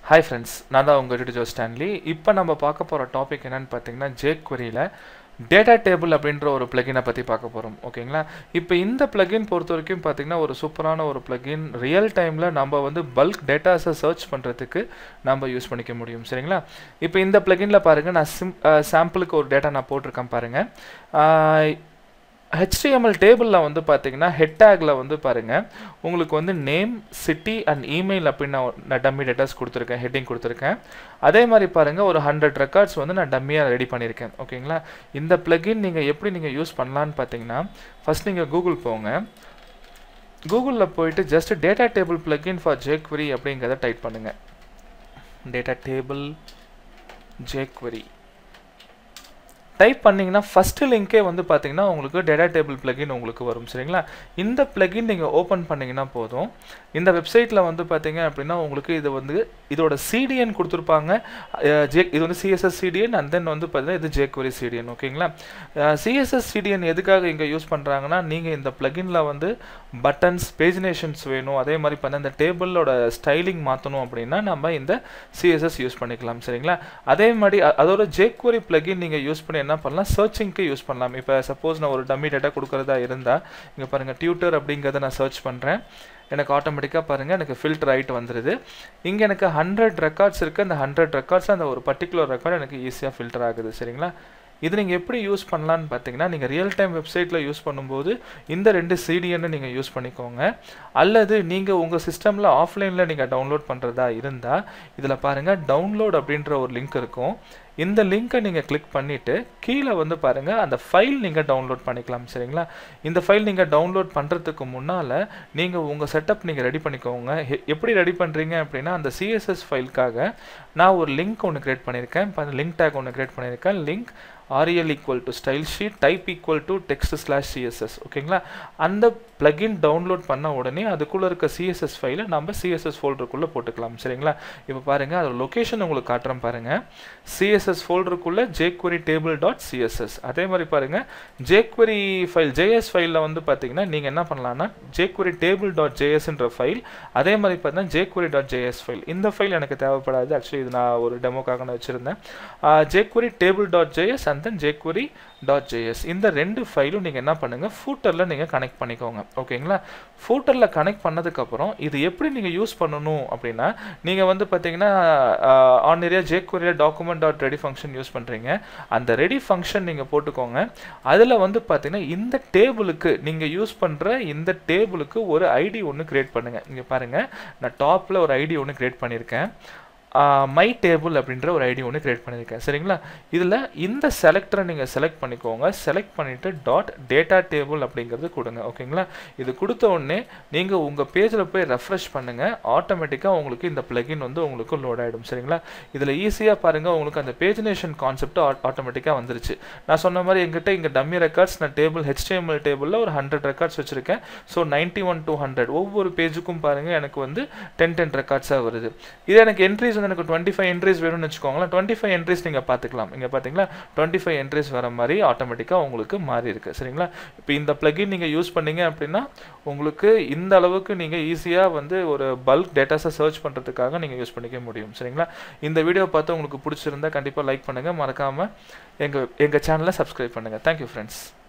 Hi friends, நான் தான் உங்க டியூட்டர் ஸ்டான்லி. இப்போ நம்ம பார்க்க போற டாபிக் என்னன்னு பார்த்தீங்கன்னா jQueryல டேட்டா டேபிள் அப்படின்ற ஒரு பிளகினை பத்தி பார்க்க போறோம். ஓகேங்களா? இப்போ இந்த பிளகின் பொறுத்தவரைக்கும் பார்த்தீங்கன்னா ஒரு சூப்பரான ஒரு பிளகின். ரியல் டைம்ல நம்ம வந்து பல்க் டேட்டாஸை சர்ச் பண்றதுக்கு நம்ம யூஸ் பண்ணிக்க முடியும். சரிங்களா? இப்போ இந்த பிளகின்ல பாருங்க நான் சாம்பிளுக்கு ஒரு டேட்டா நான் போட்டிருக்கேன் பாருங்க. HTML டேபிளில் வந்து பார்த்தீங்கன்னா ஹெட் டேக்ல வந்து பாருங்க உங்களுக்கு வந்து நேம் சிட்டி அண்ட் இமெயில் அப்படின்னு நான் டம்மி டேட்டாஸ் கொடுத்துருக்கேன், ஹெட்டிங் கொடுத்துருக்கேன். அதே மாதிரி பாருங்க ஒரு 100 ரெக்கார்ட்ஸ் வந்து நான் டம்மியாக ரெடி பண்ணியிருக்கேன். ஓகேங்களா? இந்த பிளகின் நீங்கள் எப்படி நீங்கள் யூஸ் பண்ணலான்னு பார்த்தீங்கன்னா ஃபர்ஸ்ட் நீங்கள் கூகுள் போங்க. கூகுளில் போயிட்டு just data table plugin for jQuery அப்படிங்கிறத டைப் பண்ணுங்க. டேட்டா டேபிள் jQuery டைப் பண்ணிங்கன்னா ஃபஸ்ட்டு லிங்கே வந்து பார்த்தீங்கன்னா உங்களுக்கு டேட்டா டேபிள் பிளகின் உங்களுக்கு வரும். சரிங்களா? இந்த பிளகின் நீங்கள் ஓப்பன் பண்ணிங்கன்னா போதும். இந்த வெப்சைட்டில் வந்து பார்த்தீங்க அப்படின்னா உங்களுக்கு இது வந்து இதோட CDN கொடுத்துருப்பாங்க. இது வந்து CSS CDN அண்ட் தென் வந்து பார்த்தீங்கன்னா இது jQuery CDN. ஓகேங்களா? CSS CDN எதுக்காக இங்கே யூஸ் பண்ணுறாங்கன்னா நீங்கள் இந்த பிளகினில் வந்து பட்டன்ஸ் பேஜினேஷன்ஸ் வேணும், அதே மாதிரி பார்த்தா இந்த டேபிளோட ஸ்டைலிங் மாற்றணும் அப்படின்னா நம்ம இந்த CSS யூஸ் பண்ணிக்கலாம். சரிங்களா? அதே மாதிரி அதோட jQuery பிளகின் நீங்கள் யூஸ் பண்ணி என்ன பண்ணலாம், சர்ச்சிங்க்கு யூஸ் பண்ணலாம். இப்போ சப்போஸ் நான் ஒரு டம்மி டேட்டா கொடுக்குறதா இருந்தால் இங்கே பாருங்கள் டியூட்டர் அப்படிங்கிறத நான் சர்ச் பண்ணுறேன். எனக்கு ஆட்டோமேட்டிக்காக பாருங்கள் எனக்கு ஃபில்டர் ஆகிட்டு வந்துடுது. இங்கே எனக்கு 100 ரெக்கார்ட்ஸ் இருக்குது. அந்த 100 ரெக்கார்ட்ஸ் அந்த ஒரு பர்டிகுலர் ரெக்கார்டு எனக்கு ஈஸியாக ஃபில்டர் ஆகுது. சரிங்களா? இது நீங்கள் எப்படி யூஸ் பண்ணலான்னு பார்த்தீங்கன்னா நீங்கள் ரியல் டைம் வெப்சைட்டில் யூஸ் பண்ணும்போது இந்த 2 CDN நீங்கள் யூஸ் பண்ணிக்கோங்க. அல்லது நீங்கள் உங்கள் சிஸ்டமில் ஆஃப்லைனில் நீங்கள் டவுன்லோட் பண்ணுறதா இருந்தால் இதில் பாருங்கள் டவுன்லோட் அப்படின்ற ஒரு லிங்க் இருக்கும். இந்த லிங்கை நீங்கள் கிளிக் பண்ணிவிட்டு கீழே வந்து பாருங்கள் அந்த ஃபைல் நீங்கள் டவுன்லோட் பண்ணிக்கலாம். சரிங்களா? இந்த ஃபைல் நீங்கள் டவுன்லோட் பண்ணுறதுக்கு முன்னால் நீங்கள் உங்கள் செட்டப் நீங்கள் ரெடி பண்ணிக்கோங்க. எப்படி ரெடி பண்ணுறீங்க அப்படின்னா அந்த CSS ஃபைலுக்காக நான் ஒரு லிங்க் ஒன்று கிரியேட் பண்ணியிருக்கேன். இப்போ அந்த லிங்க் டேக் ஒன்று கிரியேட் பண்ணியிருக்கேன். Link REL equal to style sheet type equal to text/CSS. ஓகேங்களா? அந்த பிளகின் டவுன்லோட் பண்ண உடனே அதுக்குள்ளே இருக்க CSS ஃபைலை நம்ம CSS ஃபோல்டருக்குள்ளே போட்டுக்கலாம். சரிங்களா? இப்போ பாருங்கள் அதோட லொக்கேஷன் உங்களுக்கு காட்டுறேன் பாருங்கள். CSS ஃபோல்டருக்குள்ளே jQuery table.css. அதே மாதிரி பாருங்கள் jQuery ஃபைல் JS ஃபைலில் வந்து பார்த்தீங்கன்னா நீங்கள் என்ன பண்ணலாம்னா jQuery table.jsன்ற ஃபைல், அதே மாதிரி பார்த்தீங்கன்னா jQuery.js ஃபைல். இந்த ஃபைல் எனக்கு தேவைப்படாது. ஆக்சுவலி இது நான் ஒரு டெமோக்காக நான் வச்சுருந்தேன். jQuery table.js and then jQuery.js இந்த 2 ஃபைலும் நீங்கள் என்ன பண்ணுங்கள் ஃபூட்டரில் நீங்கள் கனெக்ட் பண்ணிக்கோங்க. ஓகேங்களா? ஃபூட்டரில் கனெக்ட் பண்ணதுக்கப்புறம் இது எப்படி நீங்கள் யூஸ் பண்ணணும் அப்படின்னா நீங்கள் வந்து பார்த்தீங்கன்னா ஆர்டினரியா jQuery document.ready ஃபங்க்ஷன் யூஸ் பண்ணுறீங்க. அந்த ரெடி ஃபங்க்ஷன் நீங்கள் போட்டுக்கோங்க. அதில் வந்து பார்த்தீங்கன்னா இந்த டேபிளுக்கு நீங்கள் யூஸ் பண்ணுற இந்த டேபிளுக்கு ஒரு ஐடி ஒன்று கிரியேட் பண்ணுங்கள். இங்கே பாருங்கள் நான் டாப்பில் ஒரு ஐடி ஒன்று கிரியேட் பண்ணியிருக்கேன். மை டேபிள் அப்படின்ற ஒரு ஐடி ஒன்று கிரியேட் பண்ணியிருக்கேன். சரிங்களா? இதில் இந்த செலக்டரை நீங்கள் செலக்ட் பண்ணிக்கோங்க. செலக்ட் பண்ணிவிட்டு டாட் டேட்டா டேபிள் அப்படிங்கிறது கொடுங்க. ஓகேங்களா? இது கொடுத்த உடனே நீங்கள் உங்கள் பேஜில் போய் ரெஃப்ரெஷ் பண்ணுங்கள். ஆட்டோமேட்டிக்காக உங்களுக்கு இந்த பிளகின் வந்து உங்களுக்கு லோட் ஆகிடும். சரிங்களா? இதில் ஈஸியாக பாருங்கள் உங்களுக்கு அந்த பேஜினேஷன் கான்செப்ட் ஆட்டோமேட்டிக்காக வந்துருச்சு. நான் சொன்ன மாதிரி எங்கிட்ட இங்கே டம்மி ரெக்கார்ட்ஸ் நான் டேபிள் HTML டேபிளில் ஒரு 100 ரெக்கார்ட்ஸ் வச்சுருக்கேன். ஸோ 91 to 100 ஒவ்வொரு பேஜுக்கும் பாருங்கள் எனக்கு வந்து 10 ரெக்கார்ட்ஸாக வருது. இது எனக்கு என்ட்ரிஸ் எனக்கு 25 என்ட்ரிஸ் வேணும்னு வச்சுக்கோங்களேன். 25 என்ட்ரிஸ் நீங்கள் பார்த்துக்கலாம். இங்கே பார்த்தீங்களா 25 என்ட்ரிஸ் வர மாதிரி ஆட்டோமேட்டிக்காக உங்களுக்கு மாறி இருக்கு. சரிங்களா? இப்போ இந்த பிளகின் நீங்கள் யூஸ் பண்ணீங்க அப்படின்னா உங்களுக்கு இந்த அளவுக்கு நீங்கள் ஈஸியாக வந்து ஒரு பல்க் டேட்டாஸை சர்ச் பண்ணுறதுக்காக நீங்கள் யூஸ் பண்ணிக்க முடியும். சரிங்களா? இந்த வீடியோ பார்த்து உங்களுக்கு பிடிச்சிருந்தா கண்டிப்பாக லைக் பண்ணுங்கள். மறக்காமல் எங்கள் சேனலை சப்ஸ்கிரைப் பண்ணுங்கள். Thank you friends.